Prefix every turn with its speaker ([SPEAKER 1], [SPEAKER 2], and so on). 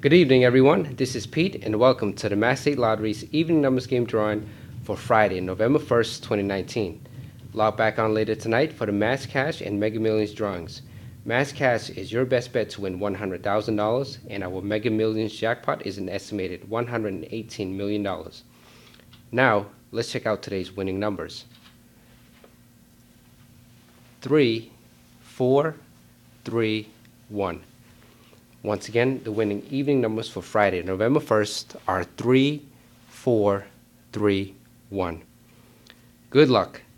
[SPEAKER 1] Good evening, everyone. This is Pete, and welcome to the Mass State Lottery's Evening Numbers Game drawing for Friday, November 1st, 2019. Log back on later tonight for the Mass Cash and Mega Millions drawings. Mass Cash is your best bet to win $100,000, and our Mega Millions jackpot is an estimated $118 million. Now, let's check out today's winning numbers. 3, 4, 3, 1. Once again, the winning evening numbers for Friday, November 1st are 3, 4, 3, 1. Good luck.